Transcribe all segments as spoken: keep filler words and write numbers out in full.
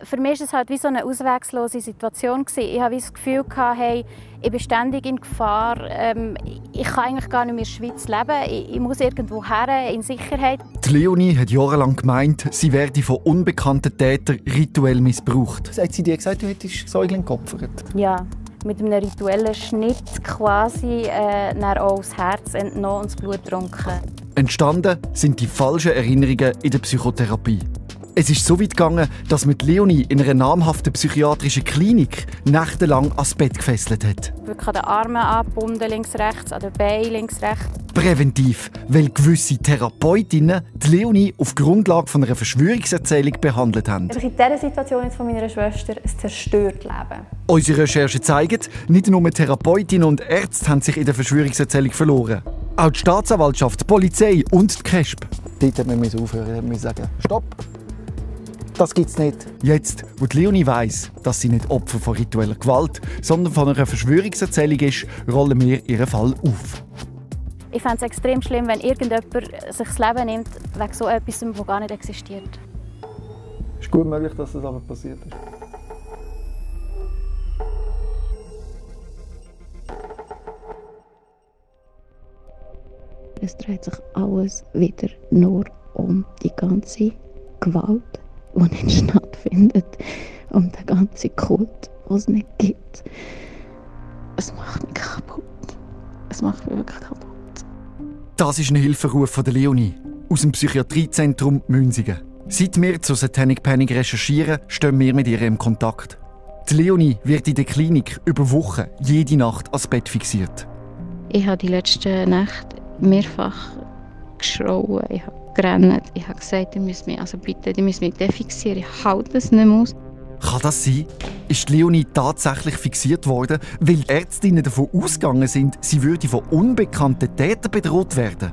Für mich war es halt wie so eine auswegslose Situation. Ich hatte das Gefühl, hey, ich bin ständig in Gefahr. Ähm, ich kann eigentlich gar nicht mehr in der Schweiz leben. Ich, ich muss irgendwo her, in Sicherheit. Die Leonie hat jahrelang gemeint, sie werde von unbekannten Tätern rituell missbraucht. Hat sie dir gesagt, du hättest Säugling geopfert? Ja, mit einem rituellen Schnitt quasi äh, dann auch das Herz entnommen und das Blut getrunken. Entstanden sind die falschen Erinnerungen in der Psychotherapie. Es ist so weit gegangen, dass man Leonie in einer namhaften psychiatrischen Klinik nächtelang ans Bett gefesselt hat. Wirklich an den Armen angebunden, links, rechts, an den Beinen, links, rechts. Präventiv, weil gewisse Therapeutinnen die Leonie auf Grundlage von einer Verschwörungserzählung behandelt haben. In dieser Situation jetzt von meiner Schwester ein zerstörtes Leben. Unsere Recherchen zeigen, nicht nur Therapeutinnen und Ärzte haben sich in der Verschwörungserzählung verloren. Auch die Staatsanwaltschaft, die Polizei und die K E S P. Dort müssen wir aufhören, wir sagen «Stopp!» Das gibt's nicht. Jetzt, wo die Leonie weiss, dass sie nicht Opfer von ritueller Gewalt, sondern von einer Verschwörungserzählung ist, rollen wir ihren Fall auf. Ich fände es extrem schlimm, wenn irgendjemand sich das Leben nimmt wegen so etwas, das gar nicht existiert. Es ist gut möglich, dass das aber passiert ist. Es dreht sich alles wieder nur um die ganze Gewalt, die nicht stattfindet, um den ganzen Kult, den es nicht gibt. Es macht mich kaputt. Es macht mich wirklich kaputt. Das ist ein Hilferuf von der Leonie aus dem Psychiatriezentrum Münsingen. Seit wir zu Satanic Panic recherchieren, stehen wir mit ihr im Kontakt. Die Leonie wird in der Klinik über Wochen jede Nacht ans Bett fixiert. Ich habe die letzten Nächte mehrfach geschrauen, ich habe gerannt, ich habe gesagt, ihr müsst mich, also bitte, ihr müsst mich defixieren, ich halte es nicht mehr aus. Kann das sein? Ist Leonie tatsächlich fixiert worden, weil die Ärztinnen davon ausgegangen sind, sie würde von unbekannten Tätern bedroht werden?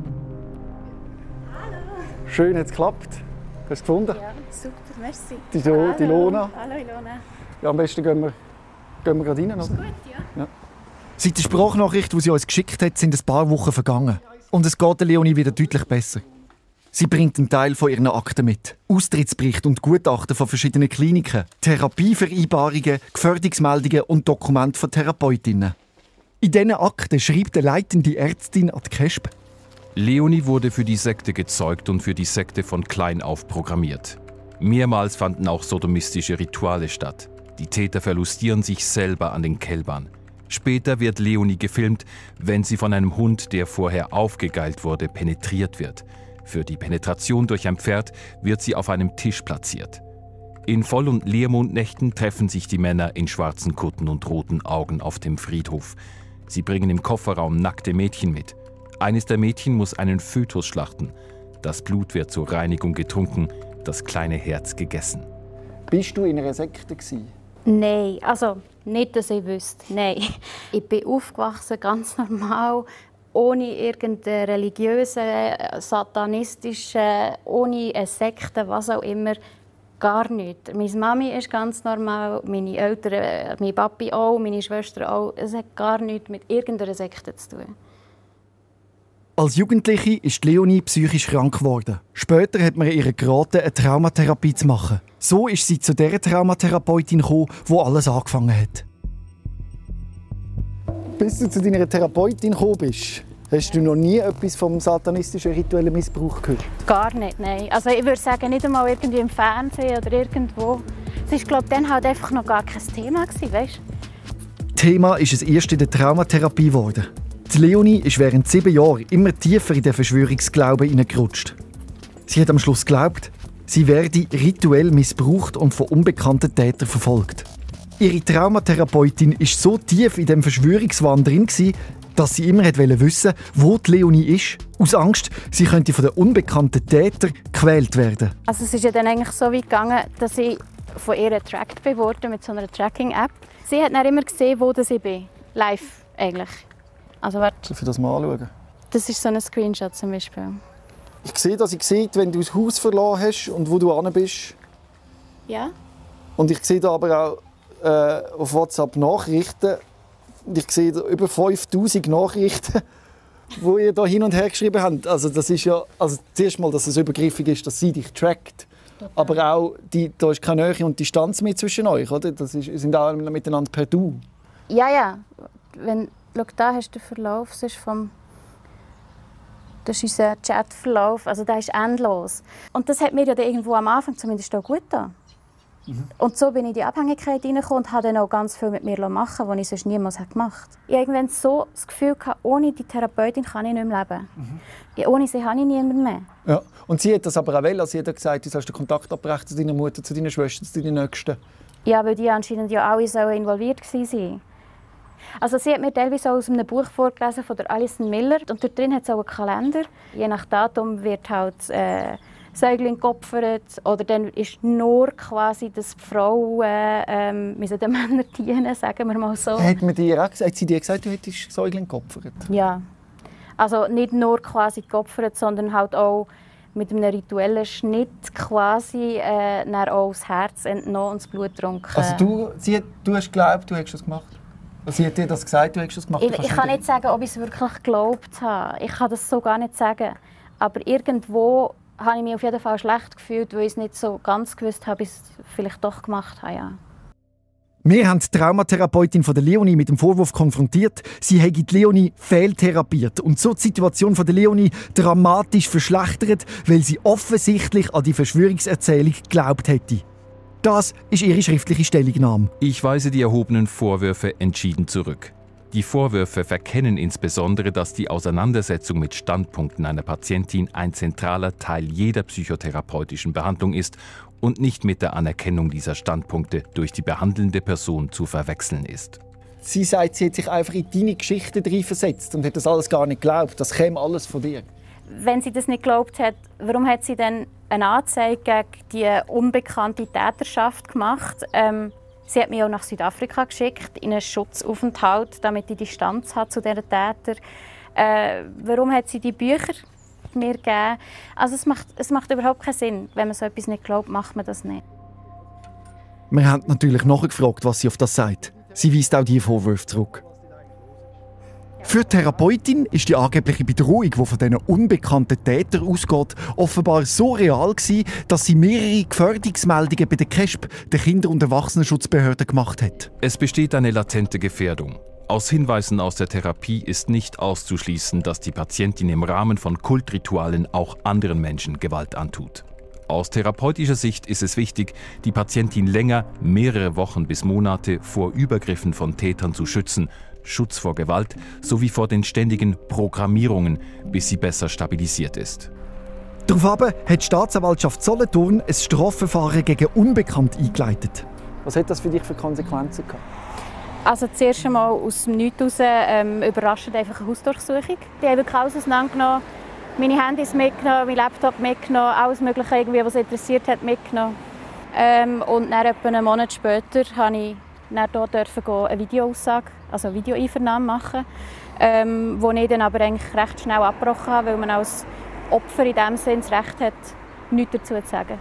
Hallo. Schön, hat es geklappt. Hast du es gefunden? Ja, super, merci. Die, Do, die Ilona. Hallo Ilona. Ja, am besten gehen wir, gehen wir gerade rein. Oder? Ist gut, ja. Ja. Seit der Sprachnachricht, die sie uns geschickt hat, sind ein paar Wochen vergangen. Und es geht der Leonie wieder deutlich besser. Sie bringt einen Teil von ihren Akten mit. Austrittsberichte und Gutachten von verschiedenen Kliniken, Therapievereinbarungen, Gefährdungsmeldungen und Dokumente von Therapeutinnen. In diesen Akten schreibt eine leitende Ärztin an die K E S P: Leonie wurde für die Sekte gezeugt und für die Sekte von klein auf programmiert. Mehrmals fanden auch sodomistische Rituale statt. Die Täter verlustieren sich selber an den Kälbern. Später wird Leonie gefilmt, wenn sie von einem Hund, der vorher aufgegeilt wurde, penetriert wird. Für die Penetration durch ein Pferd wird sie auf einem Tisch platziert. In Voll- und Leermondnächten treffen sich die Männer in schwarzen Kutten und roten Augen auf dem Friedhof. Sie bringen im Kofferraum nackte Mädchen mit. Eines der Mädchen muss einen Fötus schlachten. Das Blut wird zur Reinigung getrunken, das kleine Herz gegessen. Bist du in einer Sekte gewesen? Nein, also nicht, dass ich wüsste. Nein. Ich bin aufgewachsen, ganz normal, ohne irgendeine religiöse, satanistische, ohne eine Sekte, was auch immer, gar nicht. Meine Mami ist ganz normal, meine Eltern, mein Papi auch, meine Schwester auch. Es hat gar nichts mit irgendeiner Sekte zu tun. Als Jugendliche ist Leonie psychisch krank geworden. Später hat man ihr geraten, eine Traumatherapie zu machen. So ist sie zu der Traumatherapeutin gekommen, die alles angefangen hat. Bis du zu deiner Therapeutin gekommen bist, hast du noch nie etwas vom satanistischen rituellen Missbrauch gehört? Gar nicht, nein. Also ich würde sagen, nicht einmal irgendwie im Fernsehen oder irgendwo. Es ist, glaube ich, dann halt einfach noch gar kein Thema gewesen, weißt? Thema ist es erst in der Traumatherapie geworden. Die Leonie ist während sieben Jahren immer tiefer in den Verschwörungsglauben hineingerutscht. Sie hat am Schluss geglaubt, sie werde rituell missbraucht und von unbekannten Tätern verfolgt. Ihre Traumatherapeutin war so tief in dem Verschwörungswahn drin, dass sie immer wissen wollte, wo die Leonie ist. Aus Angst, sie könnte von den unbekannten Tätern gequält werden. Also es ist ja dann eigentlich so weit gegangen, dass ich von ihr getrackt wurde mit so einer Tracking-App. Sie hat dann immer gesehen, wo ich bin. Live eigentlich. Also warte. Darf ich das mal anschauen? Das ist so ein Screenshot zum Beispiel. Ich sehe, dass ich sehe, wenn du das Haus verlassen hast und wo du hin bist. Ja. Und ich sehe da aber auch äh, auf WhatsApp Nachrichten. Ich sehe da über fünftausend Nachrichten, die ihr da hin und her geschrieben habt. Also das ist ja, also zuerst mal, dass es übergriffig ist, dass sie dich trackt. Aber auch, die, da ist keine Nähe und Distanz mehr zwischen euch, oder? Das ist, sind alle miteinander per Du. Ja, ja. Wenn, schau, da hast du den Verlauf, das ist, vom, das ist unser Chatverlauf, also der ist endlos. Und das hat mir ja irgendwo am Anfang zumindest auch gut getan. Mhm. Und so bin ich in die Abhängigkeit hineingekommen und habe dann auch ganz viel mit mir machen, was ich sonst niemals gemacht habe. Ich hatte irgendwann so das Gefühl, ohne die Therapeutin kann ich nicht mehr leben. Mhm. Ja, ohne sie habe ich niemanden mehr. Ja. Und sie hat das aber auch wollen. Sie hat gesagt, du sollst den Kontakt abbrechen zu deiner Mutter, zu deinen Schwestern, zu deinen Nächsten. Ja, weil die anscheinend ja alle so involviert waren. Also sie hat mir teilweise auch aus einem Buch vorgelesen von der Alison Miller. Und dort drin hat es auch einen Kalender. Je nach Datum wird halt äh, Säugling geopfert. Oder dann ist nur quasi, dass die Frauen ähm, müssen den Männern dienen, sagen wir mal so. Hat, man dir auch gesagt, hat sie dir gesagt, du hättest Säugling geopfert? Ja. Also nicht nur quasi geopfert, sondern halt auch mit einem rituellen Schnitt quasi äh, auch das Herz entnommen und das Blut getrunken. Also du, sie, du hast geglaubt, du hättest das gemacht? Sie hat dir das gesagt, du hättest das gemacht? Ich, ich kann nicht sagen, ob ich es wirklich geglaubt habe. Ich kann das so gar nicht sagen. Aber irgendwo habe ich mich auf jeden Fall schlecht gefühlt, weil ich es nicht so ganz gewusst habe, ob ich es vielleicht doch gemacht habe. Ja. Wir haben die Traumatherapeutin von der Leonie mit dem Vorwurf konfrontiert, sie hätte die Leonie fehltherapiert und so die Situation von der Leonie dramatisch verschlechtert, weil sie offensichtlich an die Verschwörungserzählung geglaubt hätte. Das ist ihre schriftliche Stellungnahme. Ich weise die erhobenen Vorwürfe entschieden zurück. Die Vorwürfe verkennen insbesondere, dass die Auseinandersetzung mit Standpunkten einer Patientin ein zentraler Teil jeder psychotherapeutischen Behandlung ist und nicht mit der Anerkennung dieser Standpunkte durch die behandelnde Person zu verwechseln ist. Sie sagt, sie hat sich einfach in deine Geschichte versetzt und hat das alles gar nicht geglaubt. Das käme alles von dir. Wenn sie das nicht geglaubt hat, warum hat sie dann eine Anzeige gegen die unbekannte Täterschaft gemacht? Ähm, sie hat mich auch nach Südafrika geschickt, in einen Schutzaufenthalt, damit ich Distanz habe zu diesen Tätern. Äh, warum hat sie die Bücher mir gegeben? Also es macht, es macht überhaupt keinen Sinn. Wenn man so etwas nicht glaubt, macht man das nicht. Wir haben natürlich nachgefragt, was sie auf das sagt. Sie weist auch diese Vorwürfe zurück. Für die Therapeutin ist die angebliche Bedrohung, die von diesen unbekannten Tätern ausgeht, offenbar so real gewesen, dass sie mehrere Gefährdungsmeldungen bei der K E S P, der Kinder- und Erwachsenenschutzbehörde, gemacht hat. Es besteht eine latente Gefährdung. Aus Hinweisen aus der Therapie ist nicht auszuschließen, dass die Patientin im Rahmen von Kultritualen auch anderen Menschen Gewalt antut. Aus therapeutischer Sicht ist es wichtig, die Patientin länger, mehrere Wochen bis Monate vor Übergriffen von Tätern zu schützen, Schutz vor Gewalt sowie vor den ständigen Programmierungen, bis sie besser stabilisiert ist. Daraufhin hat die Staatsanwaltschaft Solothurn ein Strafverfahren gegen Unbekannt eingeleitet. Was hat das für dich für Konsequenzen gehabt? Also zuerst einmal aus dem Nichts heraus ähm, überraschend einfach eine Hausdurchsuchung. Die haben wirklich alles auseinandergenommen, meine Handys mitgenommen, mein Laptop mitgenommen, alles Mögliche, irgendwie, was interessiert hat, mitgenommen. Ähm, und dann etwa einen Monat später durfte ich dann hier eine Videoaussage, also eine Videoeinvernahme machen, ähm, wo ich dann aber eigentlich recht schnell abgebrochen habe, weil man als Opfer in dem Sinne das Recht hat, nichts dazu zu sagen.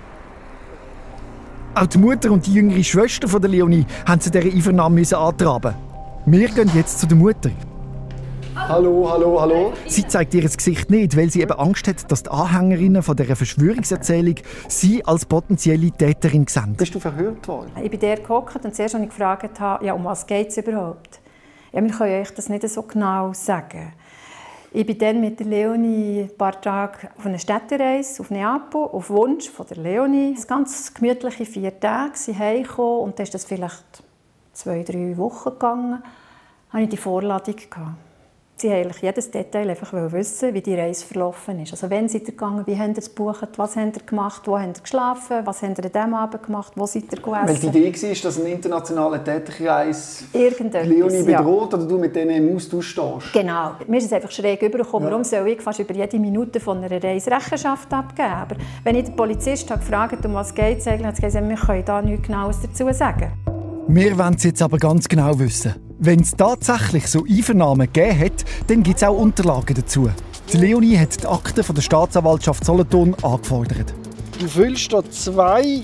Auch die Mutter und die jüngere Schwester von der Leonie haben zu dieser Einvernahme antraben. Wir gehen jetzt zu der Mutter. Hallo, hallo, hallo. Sie zeigt ihr Gesicht nicht, weil sie eben Angst hat, dass die Anhängerinnen von dieser Verschwörungserzählung sie als potenzielle Täterin sehen. Bist du verhört worden? Ich bin dort gehockt und zuerst, als ich gefragt habe, ja, um was geht es überhaupt? Ja, wir können euch das nicht so genau sagen. Ich bin dann mit der Leonie ein paar Tage auf einer Städtereise auf Neapel, auf Wunsch von der Leonie. Es waren ganz gemütliche vier Tage, sie heimgekommen und dann ist das vielleicht zwei, drei Wochen gegangen. Da hatte ich die Vorladung. Sie wollten jedes Detail einfach wissen, wie die Reise verlaufen ist. Also wann seid ihr gegangen, wie habt ihr es gebucht, was habt ihr gemacht, wo habt ihr geschlafen, was habt ihr an diesem Abend gemacht, wo seid ihr gegessen. Weil die Idee war, dass ein internationaler Täterkreis Leonie bedroht, ja, oder du mit denen im Austausch stehst. Genau. Mir ist es einfach schräg übergekommen, ja. Warum soll ich fast über jede Minute von einer Reise Rechenschaft abgeben? Aber wenn ich den Polizist habe gefragt, um was geht es eigentlich, hat er gesagt, wir können da nichts Genaues dazu sagen. Wir wollen es jetzt aber ganz genau wissen. Wenn es tatsächlich so Einvernahmen gegeben hat, dann gibt es auch Unterlagen dazu. Die Leonie hat die Akten von der Staatsanwaltschaft Solothurn angefordert. Du füllst da zwei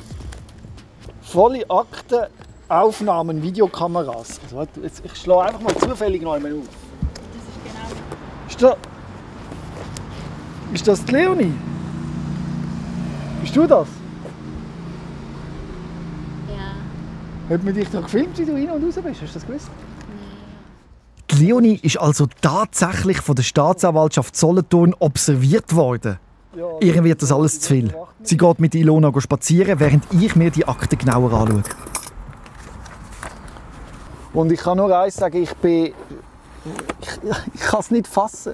volle Akten, Aufnahmen, Videokameras. Also, warte, jetzt, ich schlage einfach mal zufällig noch einmal auf. Das ist genau. Ist, da, ist das die Leonie? Bist du das? Hat man dich doch gefilmt, wie du rein und raus bist? Hast du das gewusst? Die Leonie ist also tatsächlich von der Staatsanwaltschaft Solothurn observiert worden. Ja, Ihr wird das alles zu viel. Sie geht mit Ilona spazieren, während ich mir die Akten genauer anschaue. Und ich kann nur eins sagen, ich bin... Ich, ich kann es nicht fassen.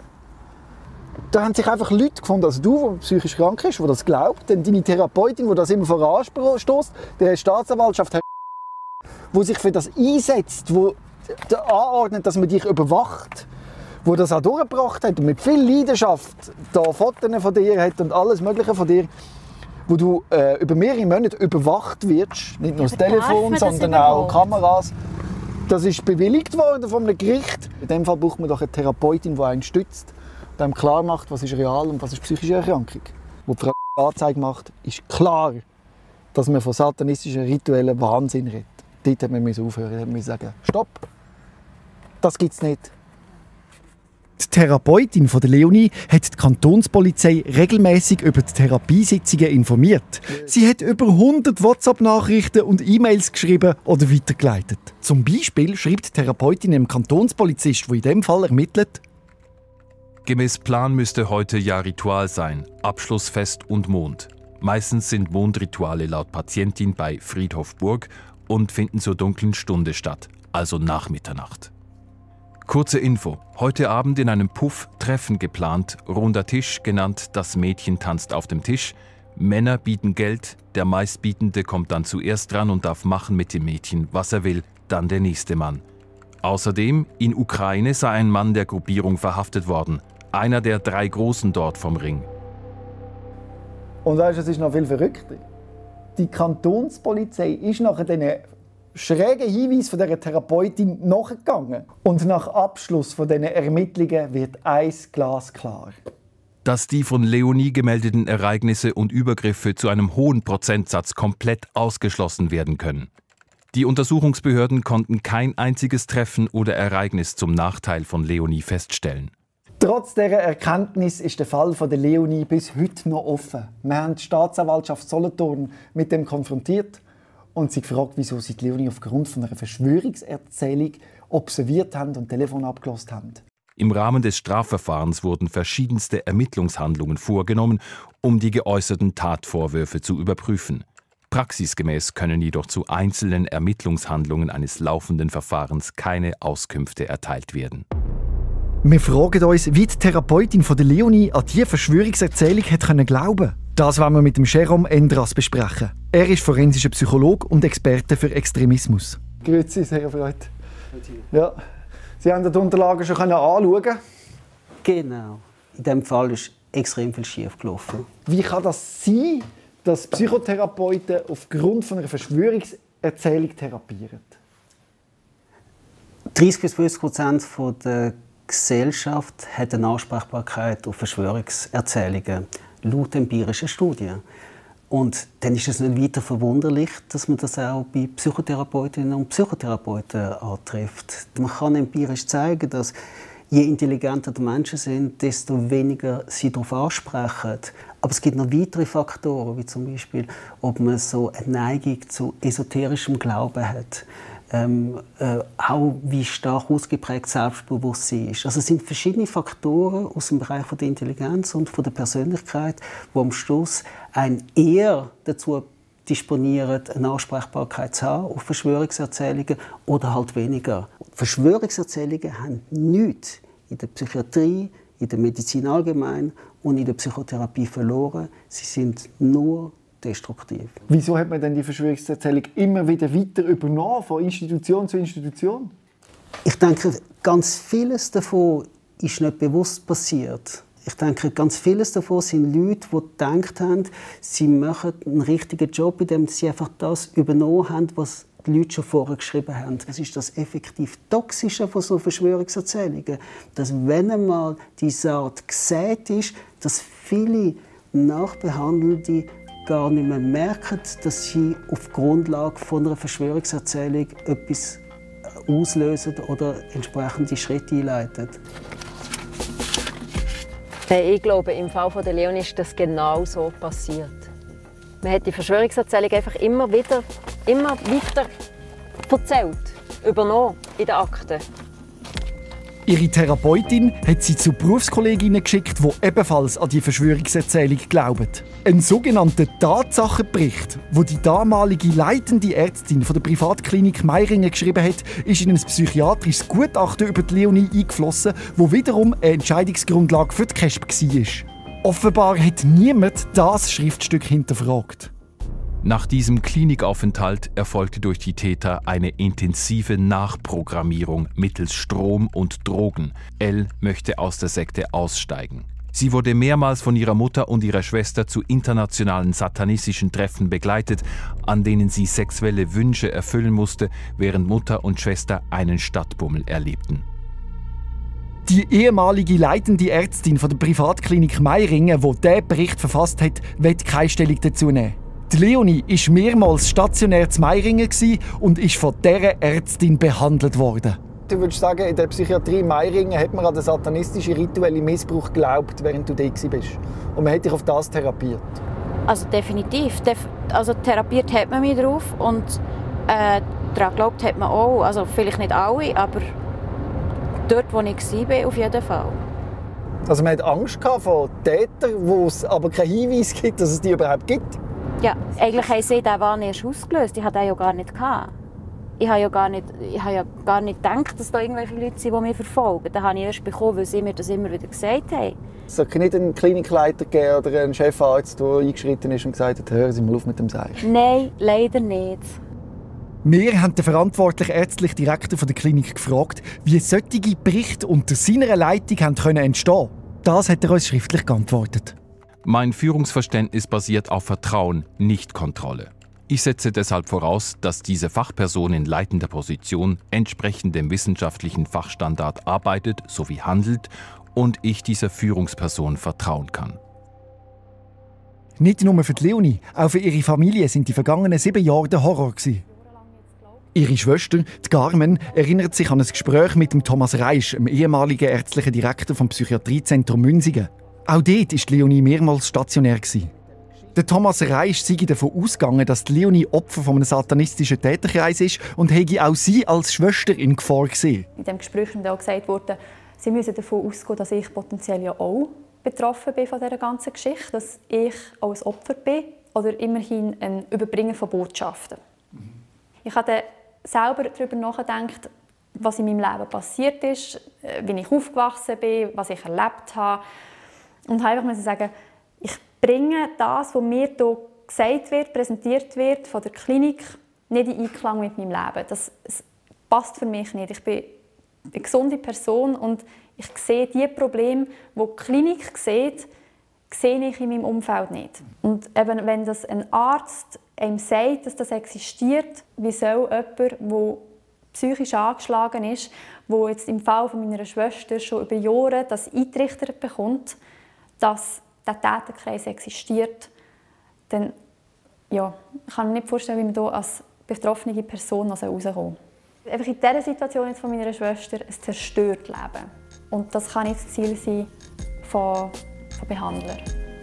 Da haben sich einfach Leute gefunden, also du, der psychisch krank ist, der das glaubt, dann deine Therapeutin, die das immer voranstößt, der Staatsanwaltschaft, die sich für das einsetzt, die anordnet, dass man dich überwacht, wo das auch durchgebracht hat und mit viel Leidenschaft da Fotos von dir hat und alles Mögliche von dir, wo du äh, über mehrere Monate überwacht wirst, nicht nur das Telefon, sondern auch Kameras. Das ist bewilligt worden vom Gericht. In dem Fall braucht man doch eine Therapeutin, die einen stützt und einem klar macht, was ist real und was ist psychische Erkrankung. Wo die Frau Anzeige macht, ist klar, dass man von satanistischen rituellen Wahnsinn redet. Dort hat man aufhören, dort hat man sagen, stopp, das gibt es nicht. Die Therapeutin von der Leonie hat die Kantonspolizei regelmäßig über die Therapiesitzungen informiert. Sie hat über hundert WhatsApp-Nachrichten und E-Mails geschrieben oder weitergeleitet. Zum Beispiel schreibt die Therapeutin dem Kantonspolizist, der in diesem Fall ermittelt: Gemäß Plan müsste heute ja Ritual sein, Abschlussfest und Mond. Meistens sind Mondrituale laut Patientin bei Friedhof Burg und finden zur dunklen Stunde statt, also nach Mitternacht. Kurze Info: Heute Abend in einem Puff Treffen geplant, runder Tisch genannt Das Mädchen tanzt auf dem Tisch. Männer bieten Geld, der Meistbietende kommt dann zuerst dran und darf machen mit dem Mädchen, was er will, dann der nächste Mann. Außerdem, in Ukraine sei ein Mann der Gruppierung verhaftet worden, einer der drei Großen dort vom Ring. Und weißt du, es ist noch viel verrückter. Die Kantonspolizei ist nach diesen schrägen Hinweisen von dieser Therapeutin nachgegangen. Und nach Abschluss von diesen Ermittlungen wird eins glasklar. Dass die von Leonie gemeldeten Ereignisse und Übergriffe zu einem hohen Prozentsatz komplett ausgeschlossen werden können. Die Untersuchungsbehörden konnten kein einziges Treffen oder Ereignis zum Nachteil von Leonie feststellen. Trotz dieser Erkenntnis ist der Fall von der Leonie bis heute noch offen. Wir haben die Staatsanwaltschaft Solothurn mit dem konfrontiert und sie gefragt, wieso sie die Leonie aufgrund von einer Verschwörungserzählung observiert haben und Telefon abgehört haben. Im Rahmen des Strafverfahrens wurden verschiedenste Ermittlungshandlungen vorgenommen, um die geäußerten Tatvorwürfe zu überprüfen. Praxisgemäß können jedoch zu einzelnen Ermittlungshandlungen eines laufenden Verfahrens keine Auskünfte erteilt werden. Wir fragen uns, wie die Therapeutin von der Leonie an diese Verschwörungserzählung hat glauben können. Das wollen wir mit dem Jérôme Endras besprechen. Er ist forensischer Psychologe und Experte für Extremismus. Grüezi, sehr erfreut. Ja. Sie haben die Unterlagen schon anschauen können? Genau. In diesem Fall ist extrem viel schief gelaufen. Wie kann das sein, dass Psychotherapeuten aufgrund von einer Verschwörungserzählung therapieren? dreißig bis fünfzig Prozent der Gesellschaft hat eine Ansprechbarkeit auf Verschwörungserzählungen, laut empirischen Studien. Und dann ist es nicht weiter verwunderlich, dass man das auch bei Psychotherapeutinnen und Psychotherapeuten antrifft. Man kann empirisch zeigen, dass je intelligenter die Menschen sind, desto weniger sie darauf ansprechen. Aber es gibt noch weitere Faktoren, wie zum Beispiel, ob man so eine Neigung zu esoterischem Glauben hat. Ähm, äh, auch wie stark ausgeprägt Selbstbewusstsein ist. Also es sind verschiedene Faktoren aus dem Bereich von der Intelligenz und von der Persönlichkeit, die am Schluss einen eher dazu disponieren, eine Ansprechbarkeit zu haben auf Verschwörungserzählungen oder halt weniger. Verschwörungserzählungen haben nichts in der Psychiatrie, in der Medizin allgemein und in der Psychotherapie verloren. Sie sind nur destruktiv. Wieso hat man denn die Verschwörungserzählung immer wieder weiter übernommen, von Institution zu Institution? Ich denke, ganz vieles davon ist nicht bewusst passiert. Ich denke, ganz vieles davon sind Leute, die gedacht haben, sie machen einen richtigen Job, indem sie einfach das übernommen haben, was die Leute schon vorher geschrieben haben. Das ist das effektiv Toxische von so Verschwörungserzählungen. Dass, wenn einmal diese Art gesät ist, dass viele Nachbehandelte gar nicht mehr merken, dass sie auf Grundlage von einer Verschwörungserzählung etwas auslösen oder entsprechende Schritte einleiten. Ich glaube, im Fall von der Leonie ist das genau so passiert. Man hat die Verschwörungserzählung einfach immer wieder, immer weiter erzählt, übernommen in den Akten. Ihre Therapeutin hat sie zu Berufskolleginnen geschickt, die ebenfalls an die Verschwörungserzählung glauben. Ein sogenannter Tatsachenbericht, wo die damalige leitende Ärztin von der Privatklinik Meiringen geschrieben hat, ist in ein psychiatrisches Gutachten über die Leonie eingeflossen, wo wiederum eine Entscheidungsgrundlage für die K E S P war. Offenbar hat niemand das Schriftstück hinterfragt. Nach diesem Klinikaufenthalt erfolgte durch die Täter eine intensive Nachprogrammierung mittels Strom und Drogen. Elle möchte aus der Sekte aussteigen. Sie wurde mehrmals von ihrer Mutter und ihrer Schwester zu internationalen satanistischen Treffen begleitet, an denen sie sexuelle Wünsche erfüllen musste, während Mutter und Schwester einen Stadtbummel erlebten. Die ehemalige leitende Ärztin von der Privatklinik Meiringen, die diesen Bericht verfasst hat, will keine Stellung dazu nehmen. Die Leonie war mehrmals stationär zu Meiringen und ist von dieser Ärztin behandelt worden. Du würdest sagen, in der Psychiatrie Meiringen hat man an den satanistischen rituellen Missbrauch geglaubt, während du da warst. Und man hat dich auf das therapiert. Also definitiv. Also therapiert hat man mich drauf und äh, daran geglaubt hat man auch. Also vielleicht nicht alle, aber dort, wo ich war, auf jeden Fall. Also man hat Angst vor Tätern, wo es aber keinen Hinweis gibt, dass es die überhaupt gibt? Ja, eigentlich haben sie den Wahn erst ausgelöst. Ich hatte den ja gar nicht. Ich habe ja gar nicht, ich habe ja gar nicht gedacht, dass da irgendwelche Leute sind, die mich verfolgen. Das habe ich erst bekommen, weil sie mir das immer wieder gesagt haben. Es sollte nicht einen Klinikleiter geben oder einen Chefarzt, der eingeschritten ist und gesagt hat, hören Sie mal auf mit dem Seich. Nein, leider nicht. Wir haben den verantwortlichen ärztlichen Direktor der Klinik gefragt, wie solche Berichte unter seiner Leitung haben entstehen können. Das hat er uns schriftlich geantwortet. Mein Führungsverständnis basiert auf Vertrauen, nicht Kontrolle. Ich setze deshalb voraus, dass diese Fachperson in leitender Position entsprechend dem wissenschaftlichen Fachstandard arbeitet sowie handelt und ich dieser Führungsperson vertrauen kann. Nicht nur für die Leonie, auch für ihre Familie sind die vergangenen sieben Jahre der Horror gewesen. Ihre Schwester, die Carmen, erinnert sich an ein Gespräch mit dem Thomas Reisch, dem ehemaligen ärztlichen Direktor vom Psychiatriezentrum Münsingen. Auch dort war Leonie mehrmals stationär. Der Thomas Reisch sei davon ausgegangen, dass die Leonie Opfer von einem satanistischen Täterkreis ist und hätte auch sie als Schwester in Gefahr gesehen. In diesem Gespräch ist mir auch gesagt worden, sie müssen davon ausgehen, dass ich potenziell ja auch betroffen bin von dieser ganzen Geschichte, dass ich auch ein Opfer bin oder immerhin ein Überbringer von Botschaften. Mhm. Ich habe selber darüber nachgedacht, was in meinem Leben passiert ist, wie ich aufgewachsen bin, was ich erlebt habe. Und einfach muss ich sagen, ich bringe das, was mir hier gesagt wird, präsentiert wird von der Klinik, nicht in Einklang mit meinem Leben. Das, das passt für mich nicht. Ich bin eine gesunde Person und ich sehe die Probleme, die die Klinik sieht, sehe ich in meinem Umfeld nicht. Und eben, wenn das ein Arzt einem sagt, dass das existiert, wie soll jemand, der psychisch angeschlagen ist, der jetzt im Fall von meiner Schwester schon über Jahre das eingetrichtert bekommt, dass der Täterkreis existiert, dann ja, ich kann mir nicht vorstellen, wie man hier als betroffene Person noch rauskommen soll. Einfach in dieser Situation jetzt von meiner Schwester ein zerstört Leben. Und das kann nicht das Ziel sein von, von Behandlern.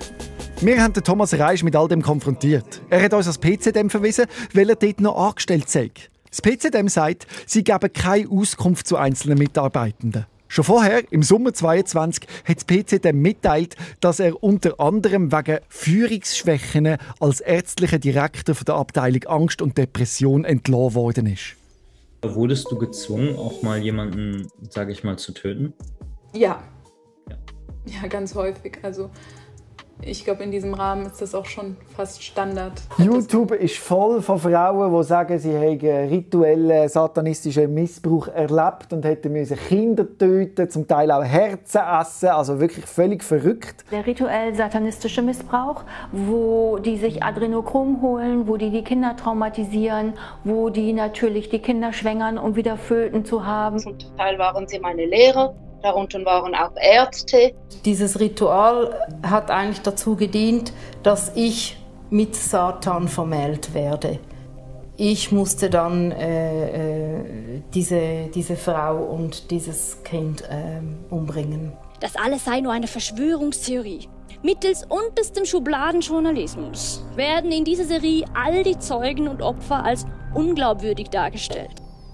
Wir haben Thomas Reisch mit all dem konfrontiert. Er hat uns als P C D M verwiesen, weil er dort noch angestellt sei. Das P C D M sagt, sie geben keine Auskunft zu einzelnen Mitarbeitenden. Schon vorher, im Sommer zweitausendzweiundzwanzig, hat das P C D M mitteilt, dass er unter anderem wegen Führungsschwächen als ärztlicher Direktor der Abteilung Angst und Depression entlassen worden ist. Wurdest du gezwungen, auch mal jemanden, sage ich mal, zu töten? Ja. ja. Ja, ganz häufig. Also ich glaube, in diesem Rahmen ist das auch schon fast Standard. YouTube ist voll von Frauen, die sagen, sie hätten rituellen satanistischen Missbrauch erlebt und hätten müssen Kinder töten, zum Teil auch Herzen essen, also wirklich völlig verrückt. Der rituell satanistische Missbrauch, wo die sich Adrenochrom holen, wo die die Kinder traumatisieren, wo die natürlich die Kinder schwängern, um wieder Föten zu haben. Zum Teil waren sie meine Lehrer. Darunter waren auch Ärzte. Dieses Ritual hat eigentlich dazu gedient, dass ich mit Satan vermählt werde. Ich musste dann äh, äh, diese, diese Frau und dieses Kind äh, umbringen. Das alles sei nur eine Verschwörungstheorie. Mittels unterstem Schubladenjournalismus werden in dieser Serie all die Zeugen und Opfer als unglaubwürdig dargestellt.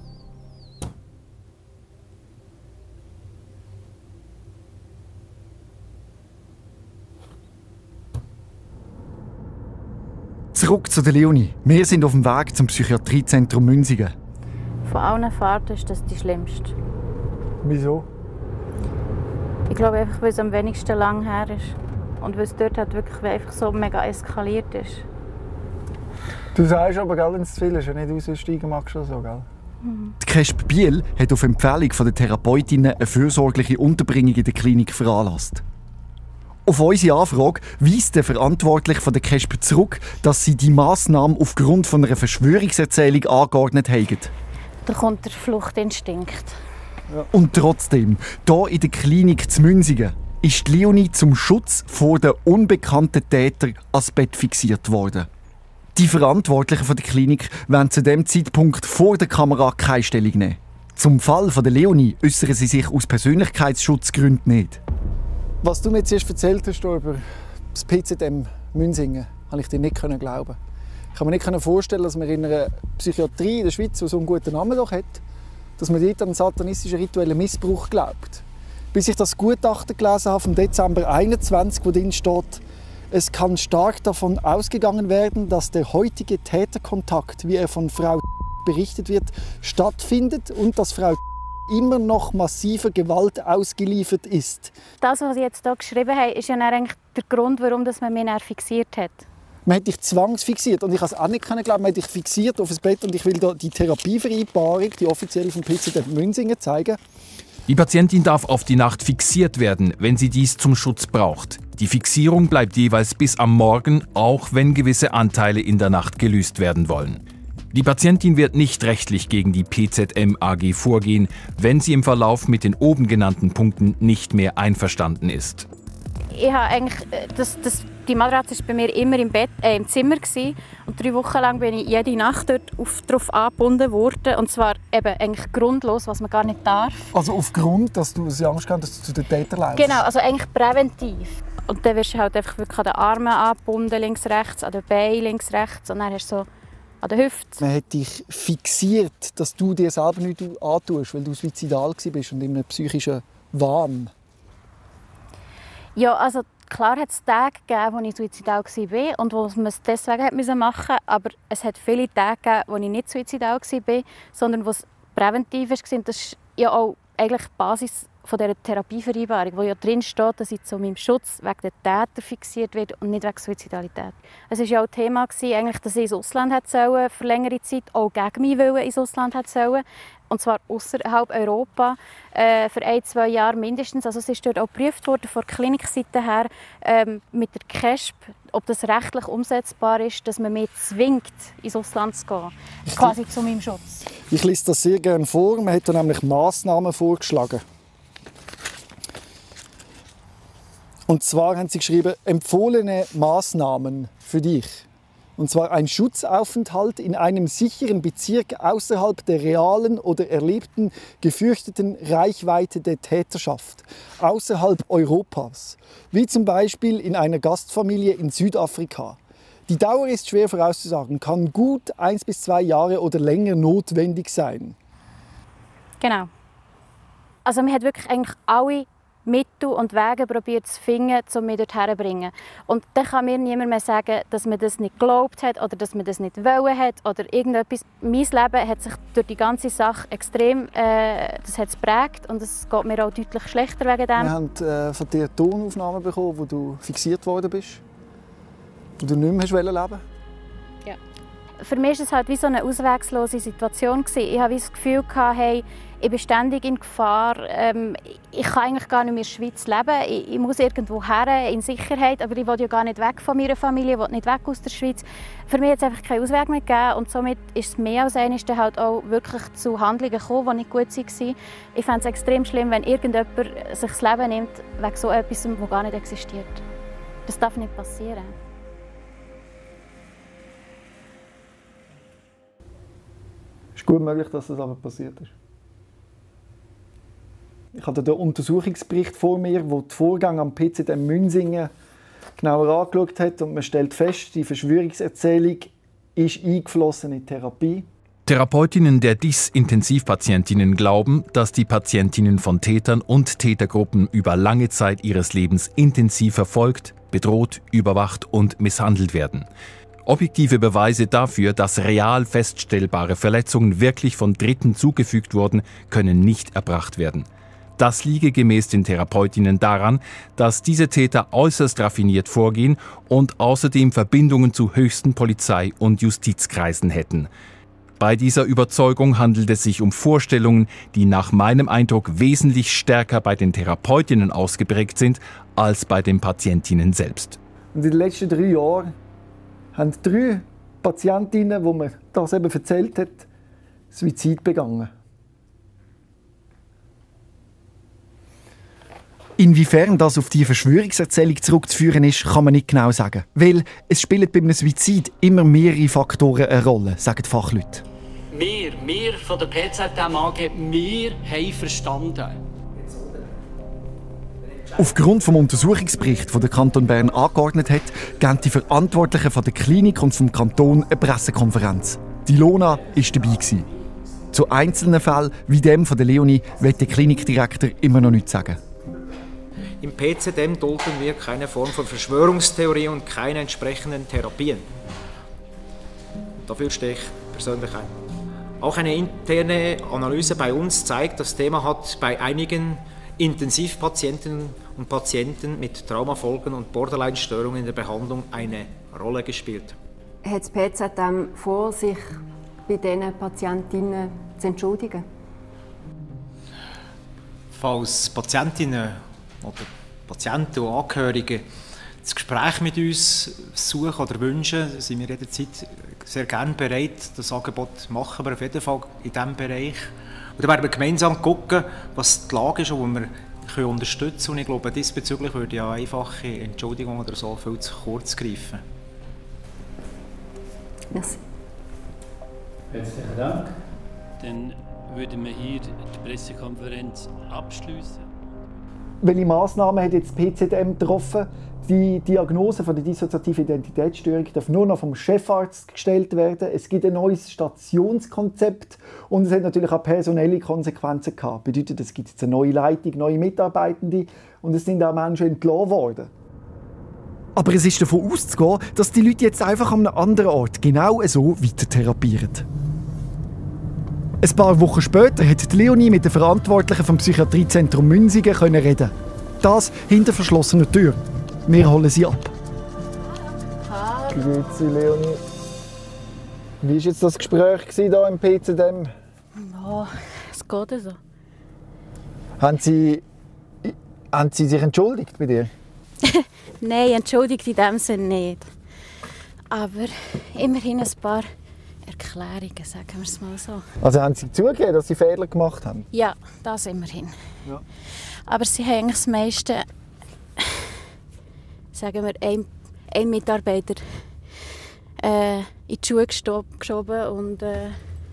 Zurück zu der Leonie. Wir sind auf dem Weg zum Psychiatriezentrum Münsingen. Von allen Fahrten ist das die schlimmste. Wieso? Ich glaube einfach, weil es am wenigsten lang her ist. Und weil es dort halt wirklich einfach so mega eskaliert ist. Du sagst aber, wenn es zu viel ist, wenn du nicht aussteigen magst oder so, gell? Mhm. Die KESB Biel hat auf Empfehlung der Therapeutinnen eine fürsorgliche Unterbringung in der Klinik veranlasst. Auf unsere Anfrage weist der Verantwortliche von der KESB zurück, dass sie die Massnahmen aufgrund von einer Verschwörungserzählung angeordnet haben. Da kommt der Fluchtinstinkt. Ja. Und trotzdem, hier in der Klinik zu Münsingen, ist Leonie zum Schutz vor den unbekannten Tätern ans Bett fixiert worden. Die Verantwortlichen von der Klinik wollen zu dem Zeitpunkt vor der Kamera keine Stellung nehmen. Zum Fall von der Leonie äußern sie sich aus Persönlichkeitsschutzgründen nicht. Was du mir jetzt erst erzählt hast über das P Z M Münsingen, konnte ich dir nicht glauben. Ich kann mir nicht vorstellen, dass man in einer Psychiatrie in der Schweiz, die so einen guten Namen doch hat, dass man dort an einen satanistischen rituellen Missbrauch glaubt. Bis ich das Gutachten gelesen habe vom Dezember einundzwanzig, wo drin steht, es kann stark davon ausgegangen werden, dass der heutige Täterkontakt, wie er von Frau berichtet wird, stattfindet und dass Frau immer noch massiver Gewalt ausgeliefert ist. Das, was Sie jetzt hier geschrieben haben, ist ja eigentlich der Grund, warum man mich fixiert hat. Man hat dich zwangsfixiert und ich habe es auch nicht glauben. Man hat dich fixiert auf das Bett und ich will da die Therapievereinbarung, die offiziell vom P Z M Münsingen, zeigen. Die Patientin darf auf die Nacht fixiert werden, wenn sie dies zum Schutz braucht. Die Fixierung bleibt jeweils bis am Morgen, auch wenn gewisse Anteile in der Nacht gelöst werden wollen. Die Patientin wird nicht rechtlich gegen die P Z M A G vorgehen, wenn sie im Verlauf mit den oben genannten Punkten nicht mehr einverstanden ist. Ich habe eigentlich, das, das, die Matratze war bei mir immer im, Bett, äh, im Zimmer gewesen. Und drei Wochen lang bin ich jede Nacht dort auf, darauf angebunden worden. Und zwar eben eigentlich grundlos, was man gar nicht darf. Also aufgrund, dass du Angst hast, dass du zu den Tätern läufst? Genau, also eigentlich präventiv. Und dann wirst du halt einfach wirklich an den Armen angebunden, links, rechts, an den Beinen, links, rechts. Und dann hast du so an der Hüfte. Man hat dich fixiert, dass du dir selber nichts antust, weil du suizidal warst und in einem psychischen Wahn. Ja, also klar hat es Tage gegeben, wo ich suizidal war und wo man es deswegen machen musste. Aber es hat viele Tage gegeben, wo ich nicht suizidal war, sondern wo es präventiv war. Das ist ja auch eigentlich die Basis von dieser Therapievereinbarung, wo ja drin steht, dass ich zu meinem Schutz wegen der Täter fixiert werde und nicht wegen Suizidalität. Es war ja auch Thema, eigentlich, dass ich ins Ausland hätte sollen, für längere Zeit, auch gegen mich wollen, ins Ausland hätte sollen. Und zwar außerhalb Europa, äh, für ein, zwei Jahre mindestens. Also es ist dort auch geprüft worden, von der Klinikseite her, ähm, mit der KESB, ob das rechtlich umsetzbar ist, dass man mich zwingt, ins Ausland zu gehen, quasi zu meinem Schutz. Ich lese das sehr gerne vor. Man hat da nämlich Massnahmen vorgeschlagen. Und zwar haben sie geschrieben, empfohlene Maßnahmen für dich. Und zwar ein Schutzaufenthalt in einem sicheren Bezirk außerhalb der realen oder erlebten gefürchteten Reichweite der Täterschaft, außerhalb Europas, wie zum Beispiel in einer Gastfamilie in Südafrika. Die Dauer ist schwer vorauszusagen, kann gut eins bis zwei Jahre oder länger notwendig sein. Genau. Also man hat wirklich eigentlich alle Mittel und Wege probiert zu finden, um mich dorthin zu bringen. Und dann kann mir niemand mehr sagen, dass man das nicht geglaubt hat oder dass man das nicht wollen hat oder irgendetwas. Mein Leben hat sich durch die ganze Sache extrem äh, das hat's geprägt und es geht mir auch deutlich schlechter wegen dem. Wir haben äh, von dir Tonaufnahmen bekommen, wo du fixiert worden bist, wo du nicht mehr leben wolltest. Ja. Für mich war es halt wie so eine auswegslose Situation. Ich hatte das Gefühl, hey, ich bin ständig in Gefahr. Ähm, ich kann eigentlich gar nicht mehr in der Schweiz leben. Ich, ich muss irgendwo her, in Sicherheit, aber ich will ja gar nicht weg von meiner Familie, ich will nicht weg aus der Schweiz. Für mich hat es einfach keinen Ausweg mehr gegeben und somit ist es mehr als einmal halt auch wirklich zu Handlungen gekommen, die nicht gut waren. Ich fände es extrem schlimm, wenn irgendjemand sich das Leben nimmt wegen so etwas, das gar nicht existiert. Das darf nicht passieren. Es ist gut möglich, dass das aber passiert ist. Ich habe den Untersuchungsbericht vor mir, wo die Vorgänge am P Z M Münsingen genauer angeschaut hat und man stellt fest, die Verschwörungserzählung ist eingeflossen in die Therapie. Therapeutinnen der D I S-Intensivpatientinnen glauben, dass die Patientinnen von Tätern und Tätergruppen über lange Zeit ihres Lebens intensiv verfolgt, bedroht, überwacht und misshandelt werden. Objektive Beweise dafür, dass real feststellbare Verletzungen wirklich von Dritten zugefügt wurden, können nicht erbracht werden. Das liege gemäß den Therapeutinnen daran, dass diese Täter äußerst raffiniert vorgehen und außerdem Verbindungen zu höchsten Polizei- und Justizkreisen hätten. Bei dieser Überzeugung handelt es sich um Vorstellungen, die nach meinem Eindruck wesentlich stärker bei den Therapeutinnen ausgeprägt sind als bei den Patientinnen selbst. Und in den letzten drei Jahren haben drei Patientinnen, die mir das eben erzählt hat, Suizid begangen. Inwiefern das auf die Verschwörungserzählung zurückzuführen ist, kann man nicht genau sagen. Weil es spielen bei einem Suizid immer mehrere Faktoren eine Rolle, sagen Fachleute. Wir, wir von der P Z M A G, wir haben verstanden. Aufgrund des Untersuchungsberichts, den der Kanton Bern angeordnet hat, geben die Verantwortlichen von der Klinik und vom Kanton eine Pressekonferenz. Die Ilona war dabei. Zu einzelnen Fällen, wie dem von der Leonie, will der Klinikdirektor immer noch nichts sagen. Im P Z M dulden wir keine Form von Verschwörungstheorie und keine entsprechenden Therapien. Dafür stehe ich persönlich ein. Auch eine interne Analyse bei uns zeigt, das Thema hat bei einigen Intensivpatientinnen und Patienten mit Traumafolgen und Borderline-Störungen in der Behandlung eine Rolle gespielt. Hat das P Z M vor, sich bei diesen Patientinnen zu entschuldigen? Falls Patientinnen oder Patienten und Angehörige das Gespräch mit uns suchen oder wünschen, sind wir jederzeit sehr gerne bereit, das Angebot zu machen, aber auf jeden Fall in diesem Bereich. Und dann werden wir gemeinsam schauen, was die Lage ist und wo wir können unterstützen können. Und ich glaube, diesbezüglich würde ja einfache Entschuldigung oder so viel zu kurz greifen. Merci. Herzlichen Dank. Dann würden wir hier die Pressekonferenz abschließen. Welche Massnahmen hat jetzt das P Z M getroffen? Die Diagnose von der dissoziativen Identitätsstörung darf nur noch vom Chefarzt gestellt werden. Es gibt ein neues Stationskonzept und es hat natürlich auch personelle Konsequenzen gehabt. Das bedeutet, es gibt jetzt eine neue Leitung, neue Mitarbeitende und es sind auch Menschen entlassen worden. Aber es ist davon auszugehen, dass die Leute jetzt einfach an einem anderen Ort genau so weiter therapieren. Ein paar Wochen später konnte Leonie mit den Verantwortlichen vom Psychiatriezentrum Münsingen reden. Das hinter verschlossener Tür. Wir holen sie ab. Grüezi, Leonie. Wie war jetzt das Gespräch hier im P Z M? Ja, es geht so. Haben Sie, haben Sie sich entschuldigt bei dir? Nein, entschuldigt in dem Sinne nicht. Aber immerhin ein paar Erklärungen, sagen wir es mal so. Also haben Sie zugegeben, dass Sie Fehler gemacht haben? Ja, das immerhin. Ja. Aber Sie haben eigentlich das meiste, sagen wir, ein, ein Mitarbeiter äh, in die Schuhe geschoben und äh,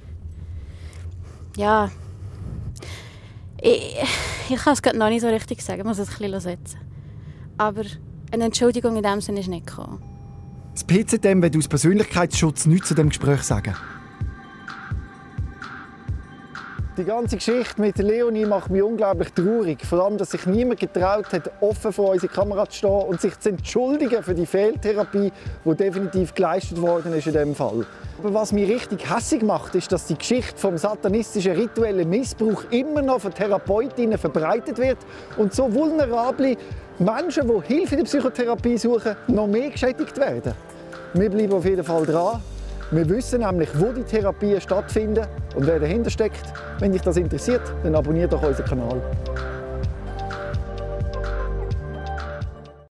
ja, ich, ich kann es noch nicht so richtig sagen, ich muss es ein bisschen setzen. Aber eine Entschuldigung in dem Sinne ist nicht gekommen. Das P Z M wird aus Persönlichkeitsschutz nichts zu dem Gespräch sagen. Die ganze Geschichte mit Leonie macht mich unglaublich traurig. Vor allem, dass sich niemand getraut hat, offen vor unsere Kamera zu stehen und sich zu entschuldigen für die Fehltherapie, die definitiv geleistet worden ist in diesem Fall. Aber was mich richtig hässig macht, ist, dass die Geschichte vom satanistischen rituellen Missbrauch immer noch von Therapeutinnen verbreitet wird und so vulnerable Menschen, die Hilfe in der Psychotherapie suchen, noch mehr geschädigt werden. Wir bleiben auf jeden Fall dran. Wir wissen nämlich, wo die Therapien stattfinden und wer dahinter steckt. Wenn dich das interessiert, dann abonniere doch unseren Kanal.